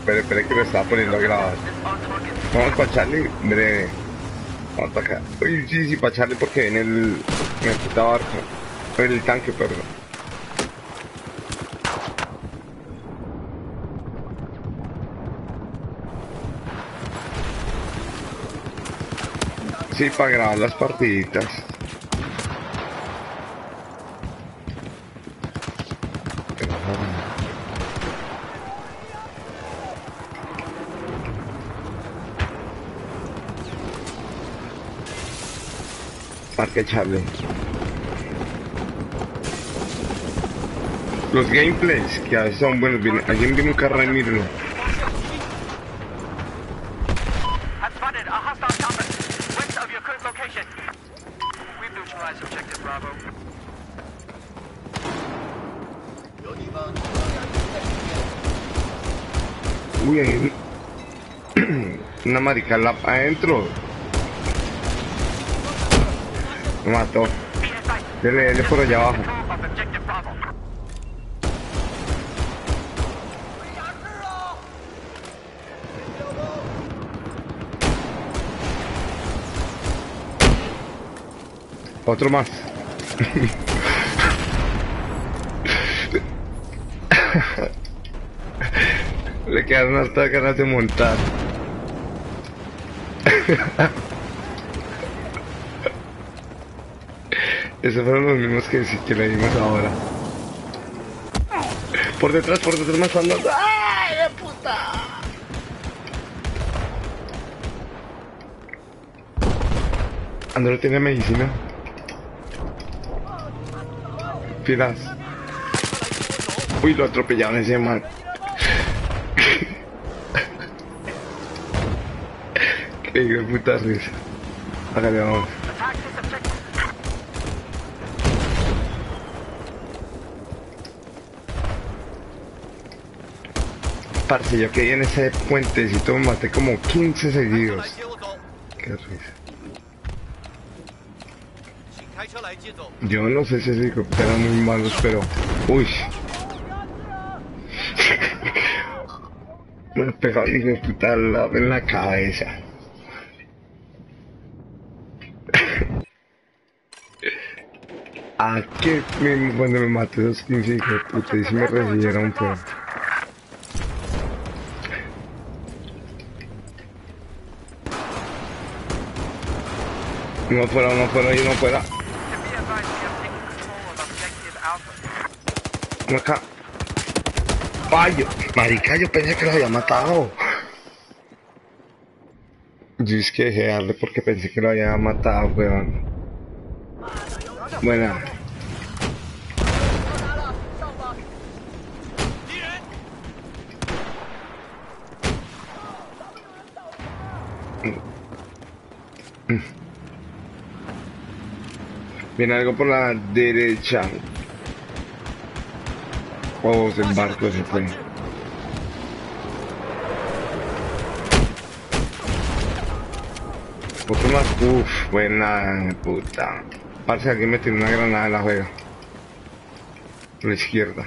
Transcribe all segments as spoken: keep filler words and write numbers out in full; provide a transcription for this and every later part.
espere, espere que lo estaba poniendo a grabar. Vamos para Charlie, breve. Vamos para acá. Uy, sí, sí, para Charlie porque viene el... el puta barco. El tanque, perdón. Sí, para grabar las partiditas. Parque Charlie. Los gameplays, que a veces son buenos. Viene, alguien viene un carro y mírenlo. Uy, hay una marica la- adentro. Lo mató. Dele, dele por allá abajo. Otro más. Le quedaron hartas ganas de montar. Esos fueron los mismos que, que le dimos ahora. Por detrás, por detrás más andando. ¡Ay, de puta! Andro tiene medicina. Pilas. Uy, lo atropellaron ese man. Qué hijo de puta risa. Hágale, vamos. Parce, yo que en ese puentecito me maté como quince seguidos. Qué risa. Yo no sé si esos helicópteros eran muy malos, pero... Uy. Me pegó el hijo de puta al lado en la cabeza. ¿A qué me, cuando me maté esos quince hijos de puta y si me recibieron fue? Uno fuera, uno fuera y uno fuera. Uno acá. ¡Ay! Yo, marica, yo pensé que lo había matado. Yo es que dejé de darle porque pensé que lo había matado, weón. Buena. Viene algo por la derecha. Oh, el barco se fue. Otro más. Uff, buena puta. Parece que alguien me tiene una granada en la juega. Por la izquierda.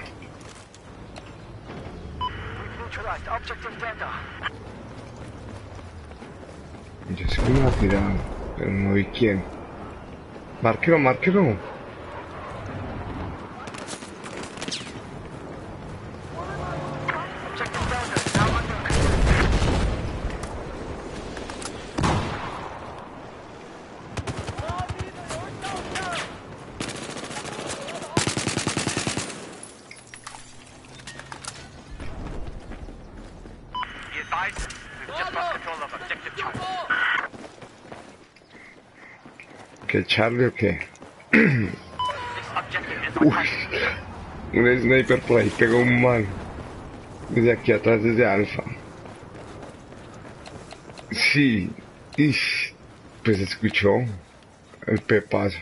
Yo sé que me va a tirar, pero no vi quién. Márquelo, márquelo. ¿Qué Charlie o qué? Uy, un sniper por ahí pegó un man. Desde aquí atrás, desde Alfa. Sí, ish, pues escuchó el pepazo.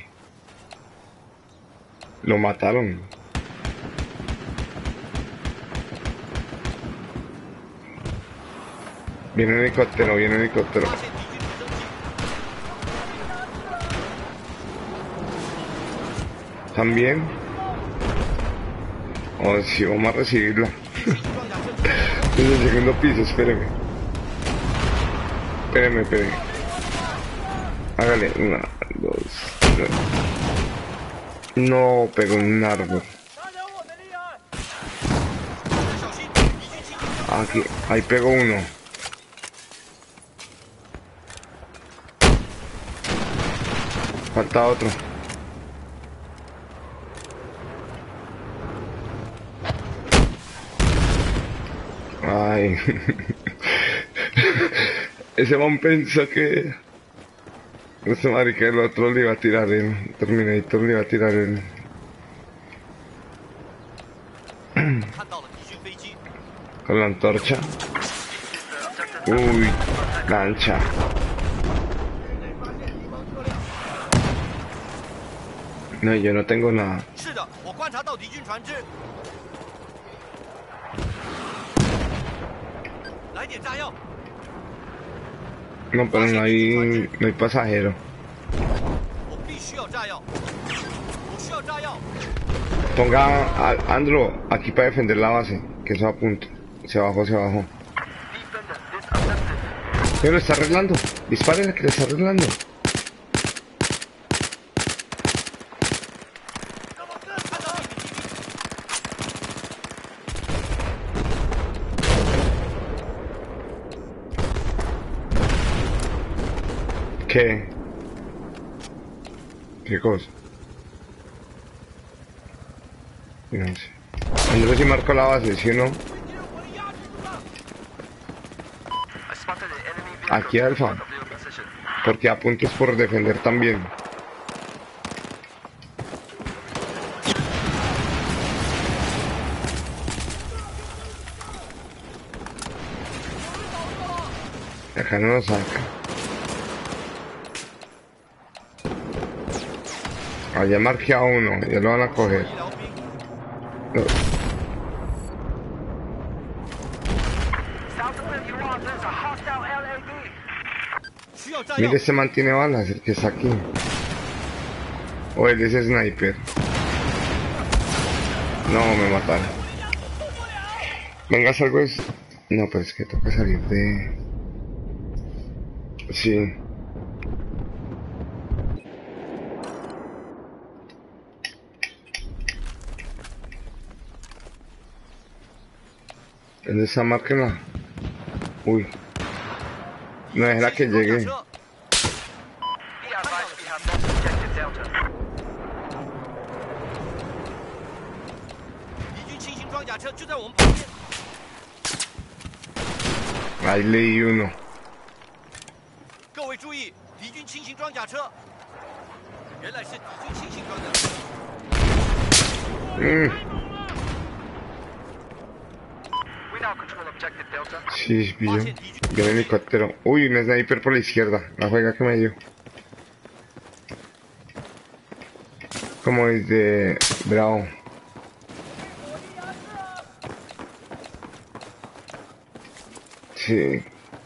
Lo mataron. Viene un helicóptero, viene un helicóptero. También. Oh, sí, vamos a recibirla. el segundo piso, espéreme. Espéreme, espéreme. Hágale, una, dos, tres. No, pegó en un árbol. Aquí, ahí pegó uno. Falta otro. Ay. Ese man pensó que... Ese marica, el otro le iba a tirar el... Terminator le iba a tirar el... Con la antorcha. Uy, lancha. No, yo no tengo nada. No, pero no hay, no hay pasajero. Ponga a Andro aquí para defender la base, que eso a punto. Se bajó, se bajó. Pero lo está arreglando. Dispárenle que lo está arreglando. ¿Qué? ¿Qué cosa? No sé. Andrés si marcó la base, ¿sí o no? Aquí Alfa. Porque apuntes por defender también. Acá no lo saca. Allá marqué a uno, ya lo van a coger. No. Mire, se mantiene balas, el que está aquí. O él es sniper. No, me mataron. Venga, salgo es... No, pero es que toca salir de... Sí. ¿Dónde está máquina? Uy. No es la que llegue. Ahí leí uno. Mm. Sí, pillo. Viene el helicóptero. Uy, un sniper por la izquierda. La juega que me dio. Como desde... Bravo. Sí.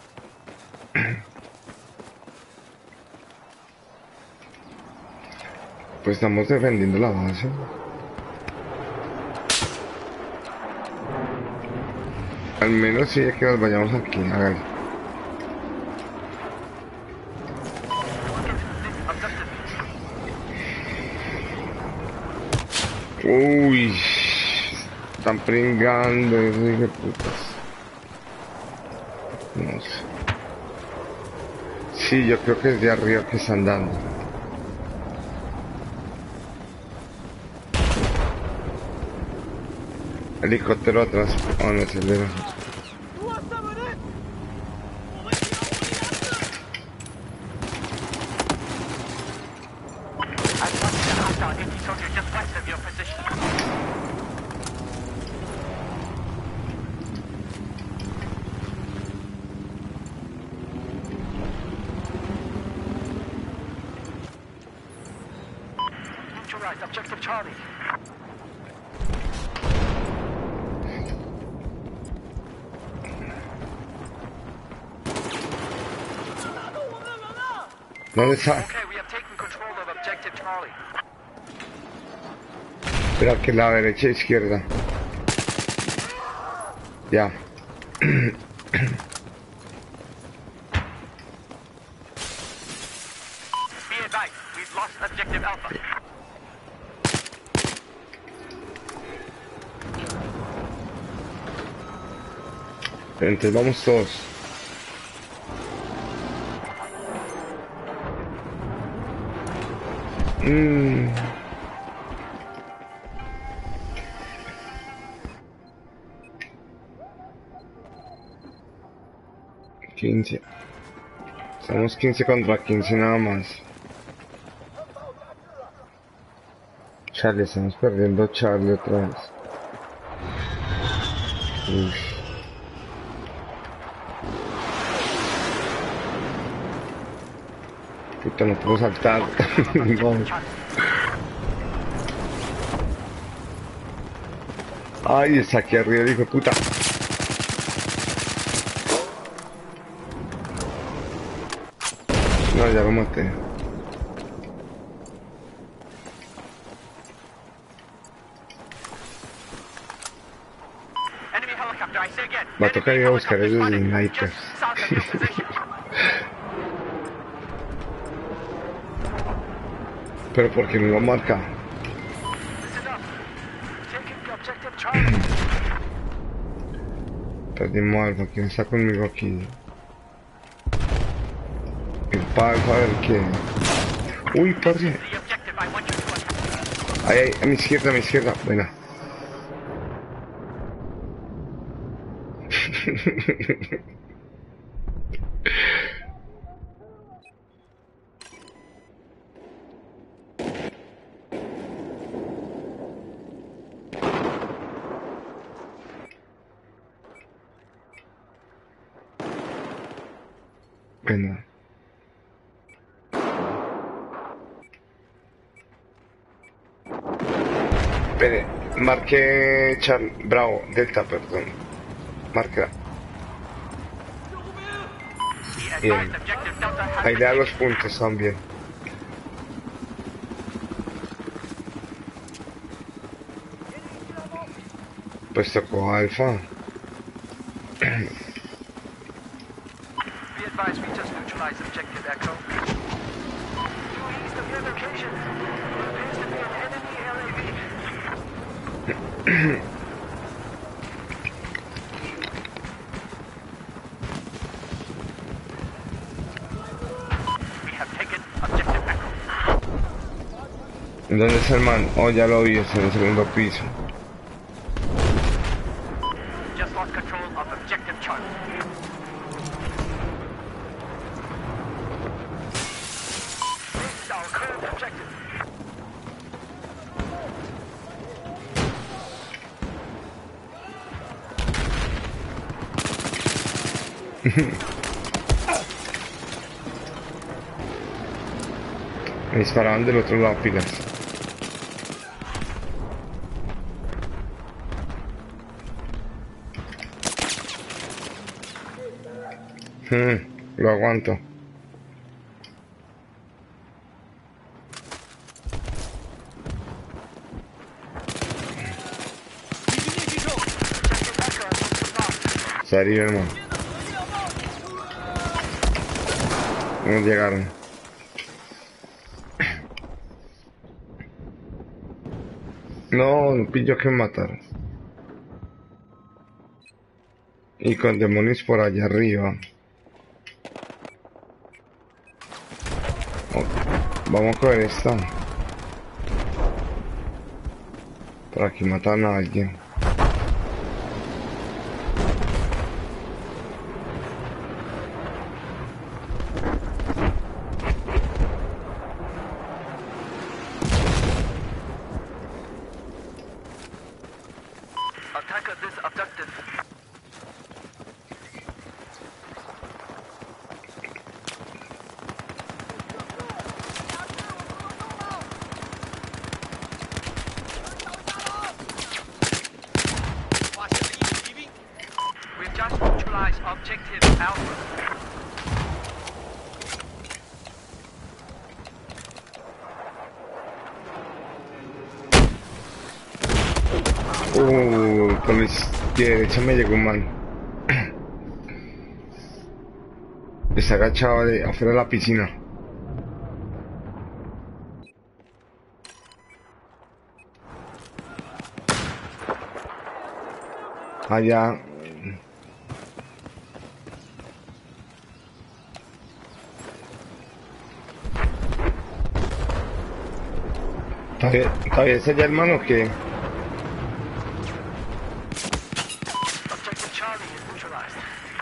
Pues estamos defendiendo la base. Al menos sí es que nos vayamos aquí, háganlo. Uy, están pringando, eso dije putas. No sé. Sí, yo creo que es de arriba que están dando. Helicóptero atrás. Oh, no, es el de nosotros. Objective Charlie. ¿Dónde está? Okay, we have taken control of Objective Charlie. Espera que la derecha e izquierda. Ya. advised, we've lost objective Alpha. Entonces vamos todos. Mm. quince. Somos quince contra quince nada más. Charlie, estamos perdiendo Charlie otra vez. Uf. Puta, no puedo saltar. No. Ay, está aquí arriba, hijo de puta. No, ya lo maté. Enemy helicopter, I say again. Va a tocar ir a buscar Enemy esos helicopter spotted snipers. just south of your position. Pero porque me lo marca. Listen up. Taking the objective Charlie. Perdimos algo. ¿Quién está conmigo aquí? El Alfa, a ver qué. Uy, parce. The objective I want you to attack. Ahí, ahí, a mi izquierda, a mi izquierda. Buena. Buena. Espere, marque Charlie, Bravo, Delta, perdón. Marca. The Bien. advised objective Delta has Ahí been le da taken. los puntos también. Pues tocó Alfa. Be advised, we just neutralized objective Echo. Due east of your location, there appears to be an enemy L A V. We have taken objective Echo. ¿Dónde está el man? Oh, ya lo vi, está en el segundo piso. Just lost control of objective Charlie. This is our current objective. Me disparaban del otro lado, pilas. Hmm, lo aguanto. Serio, hermano. No llegaron. No, no pillo que me mataron. Y con demonios por allá arriba. Oh, vamos a coger esta. Por aquí mataron a alguien. Attacker this objective. We've just neutralized objective Alpha. Uh, por la derecha me llegó un man. Está agachado de afuera de la piscina. Allá. ¿Todavía, todavía es allá, hermano, que Objective Charlie is neutralized.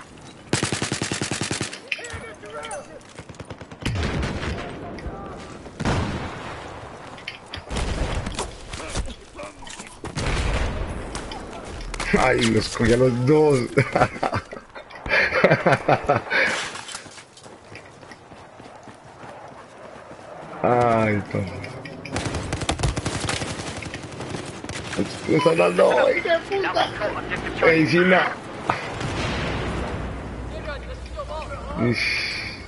ay, los cogí a los dos. Ay, todo. Me están dando. ¡Ay, qué Now puta! control Objective Charlie. Medicina. Ish.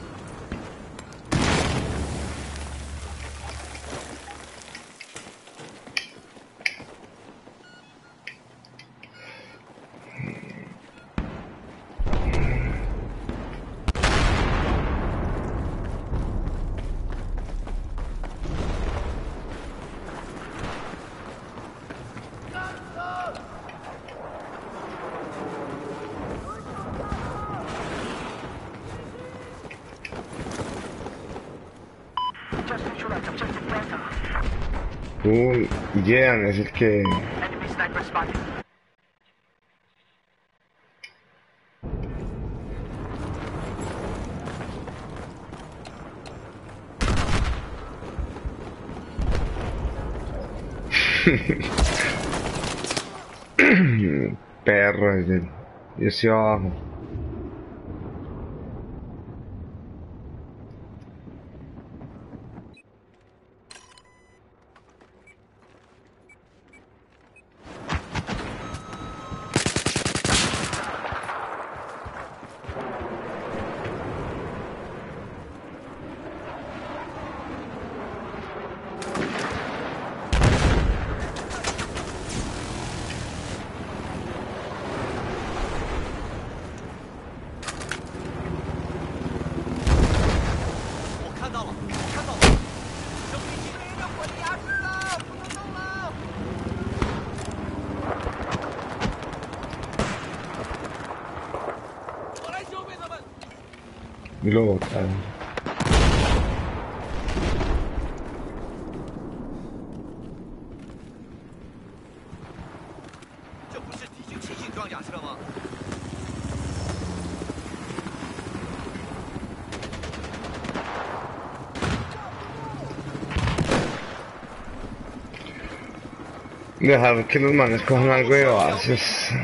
Just neutralized Objective Delta. Uy, Jean es el que. Enemy sniper spotted. Perro es el. Yo estoy abajo. Y lo botaron. 这不是体型轻型装甲车吗？ Dejar que los manes cojan algo de bases.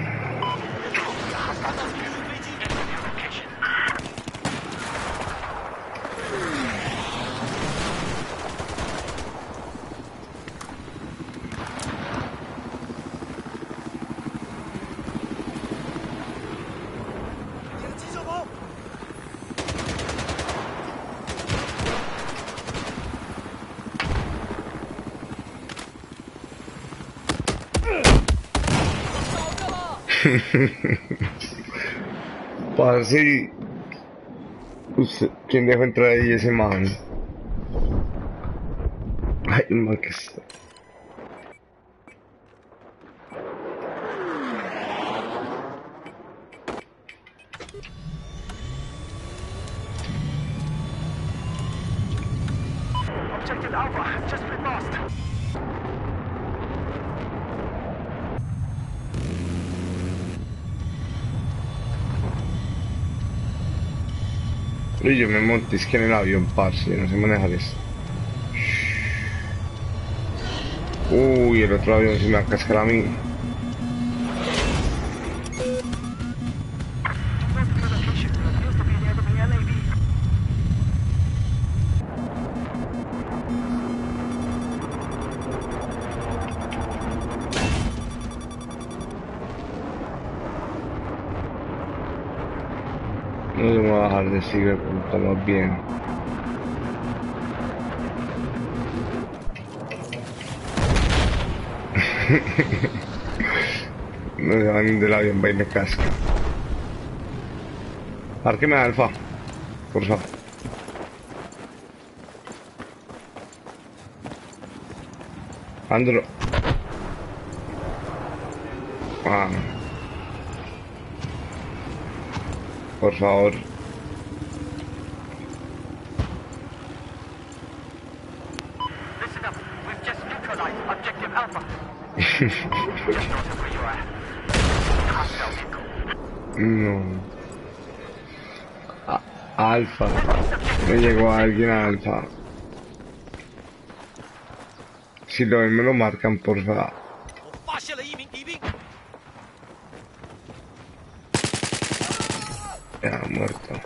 Parce, usted, ¿quién dejó entrar ahí ese man? Ay, el man que está. Objective Alpha has just been lost. Y yo me monté es que en el avión, parce, no sé manejar eso. Uy, el otro avión se me va a cascar a mí. Confirm your location. There appears to be an enemy L A V. No se me va a bajar de siglo, estamos bien. No se van del avión, va y me casca. Árqueme alfa. por favor. Andro. Ah. Por favor. Listen up. We've just neutralized objective Alpha. Just north of where you are. Hostile vehicle. No. A- Alfa. Me llegó alguien a Alfa. Si lo ven me lo marcan, por favor. 我发现了一名敌兵， Ya, muerto.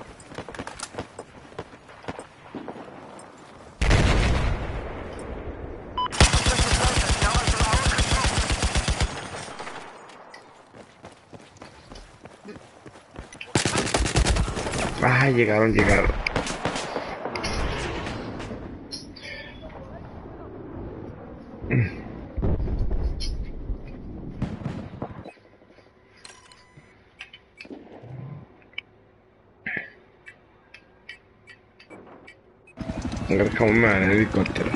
Ah, llegaron, llegaron. A ver cómo me va en el helicóptero.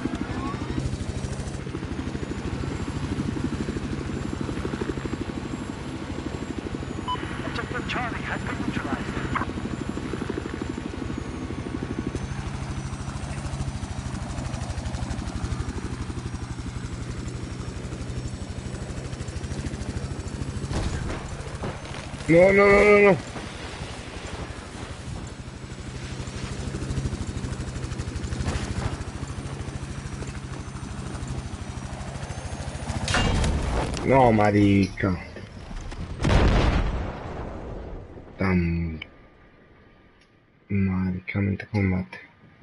Objective Charlie has been neutralized. No, no, no, no, no. No, marica. Tan... Maricamente combate.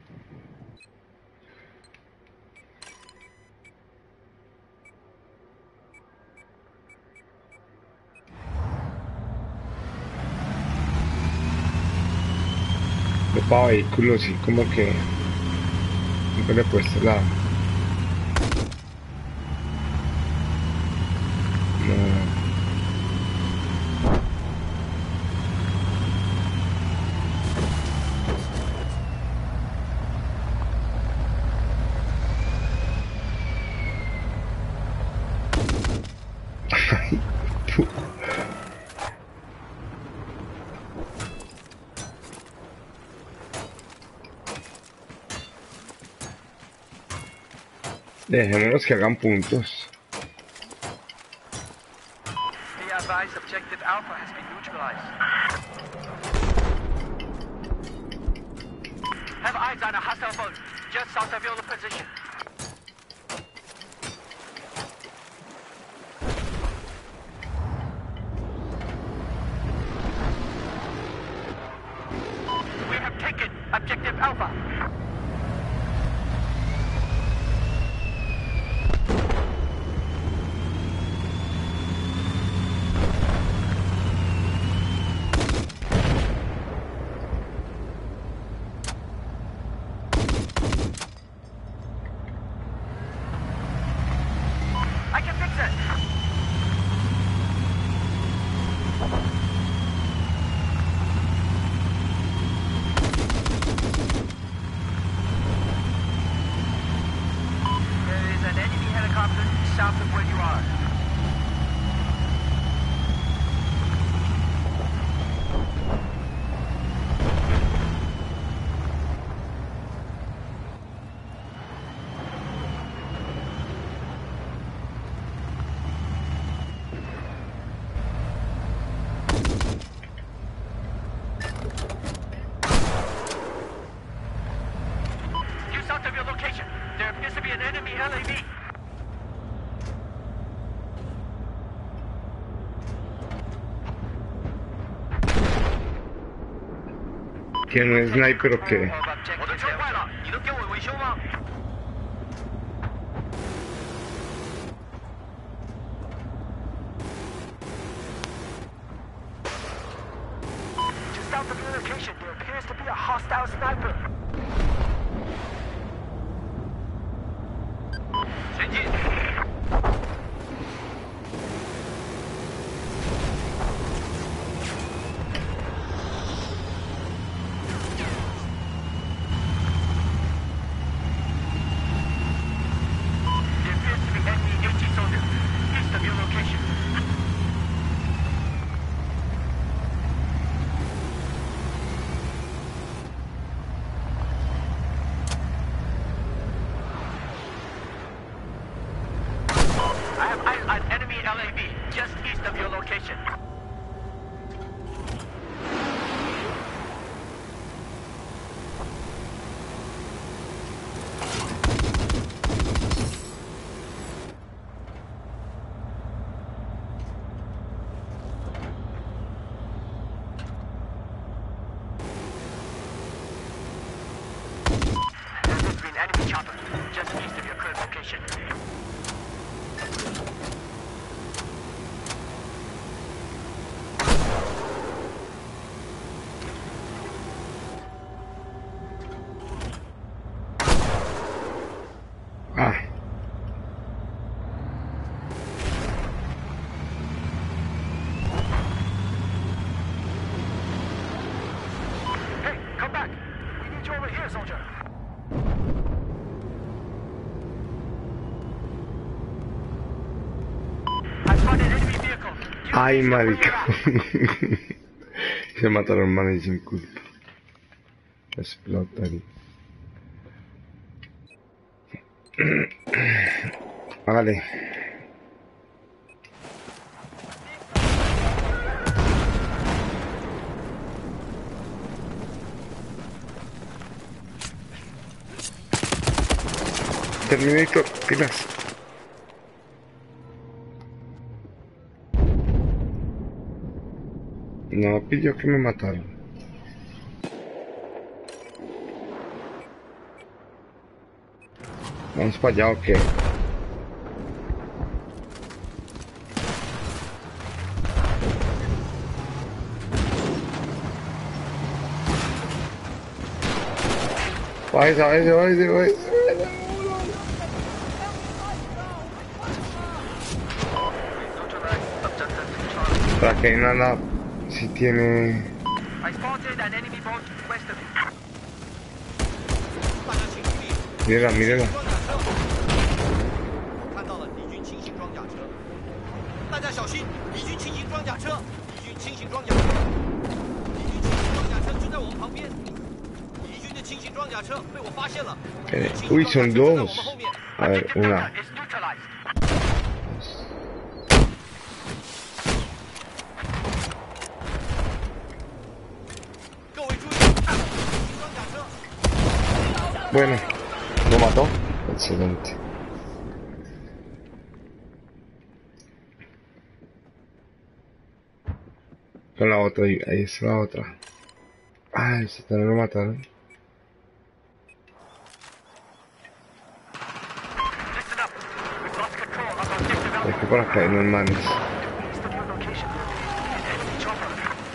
De para vehículos, sí, como que... Nunca le he puesto la... No. Ay, pu- Dejémonos que hagan puntos. Be advised, objective Alpha has been neutralized. Have eyes on a hostile boat just south of your position. We have taken objective Alpha. I can fix it. There is an enemy helicopter south of where you are. Due south of your location, there appears to be an enemy L A V. ¿Tiene un sniper o qué? 我的车坏了，你能给我维修吗？ Just south of your location, there appears to be a hostile sniper. 前进！ Objective just east of your current location. Ah. Hey, come back. We need you over here, soldier. I spotted enemy vehicle. Use Ay, these to where marica. you're at. Se mataron man y sin culpa. Explotan. Hágale. Terminator, pilas. No, pillo que me mataron. Vamos para allá o qué. Váyase, váyase, váyase, váyase. Para que nada, si tiene... I spotted an enemy boat west of you. 大家请注意， Mírala, mírala. 装甲车，我看到了敌军轻型装甲车，大家小心，敌军轻型装甲车，敌军轻型装甲车，敌军轻型装甲车就在我们旁边，敌军的轻型装甲车被我发现了，敌军轻型 Uy, 装甲 son 车就在我 dos. 们后面， A ver, Objective una. Delta is neutralized. 各位注意，轻型装甲车。 Bueno, lo mató. Excelente. Con la otra, ahí ahí está la otra. Ay, ese también lo mataron. Listen up. We've lost control of objective Alpha. Es que por acá hay unos manes. East of your location. An enemy chopper.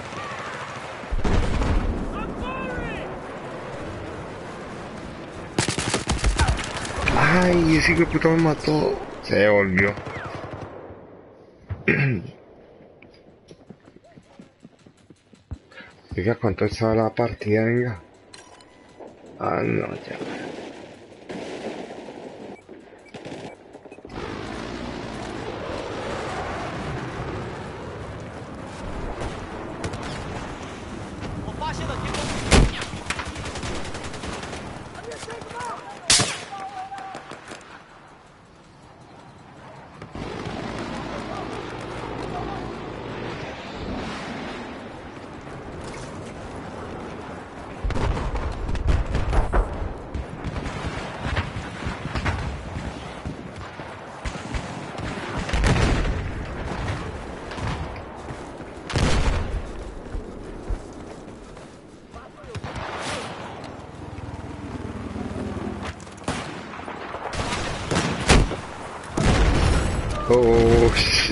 Ay, ese hijo de puta me mató. Se devolvió. Diga, ¿cuánto estaba la partida? Venga. Ah, no, ya. 我发现了天空。 Oh,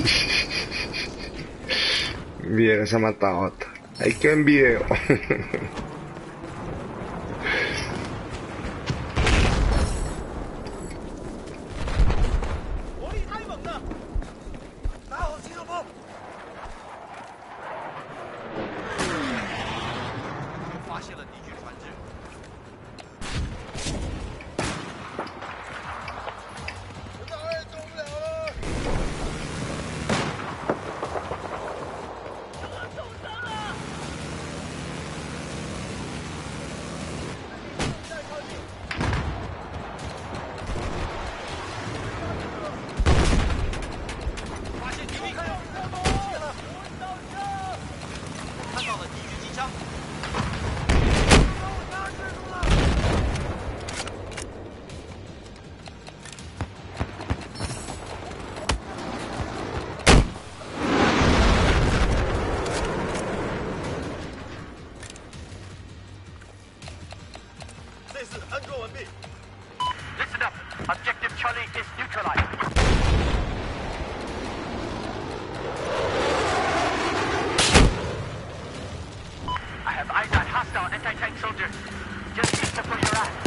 Viera, se ha matado otra. Hay que en video. 火力太猛了，拿好机动炮。又发现了敌军船只。我哪也走不了了。我受伤了。再靠近。 发现敌兵，看到了敌军机枪。这次安装完毕。 Listen up. Objective Charlie is neutralized. I have eyes on hostile anti-tank soldiers just east of where you're at.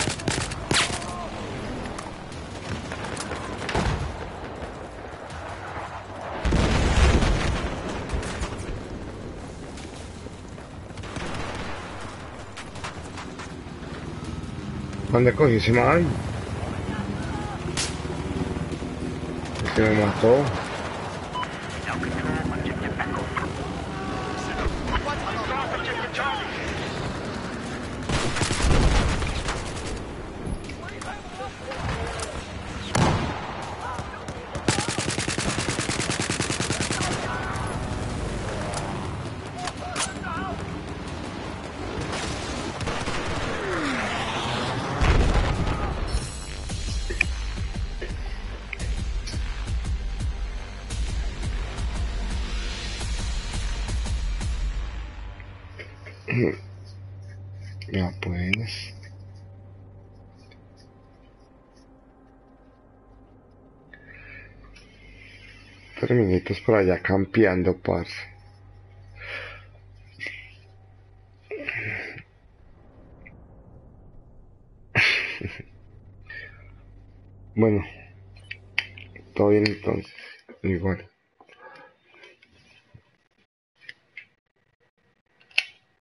¿Dónde cogí ese man? Este me mató. Now control objective Echo. Lost objective Charlie. Ya pues. Terminitos por allá campeando, parce. Bueno, todo bien entonces. Igual.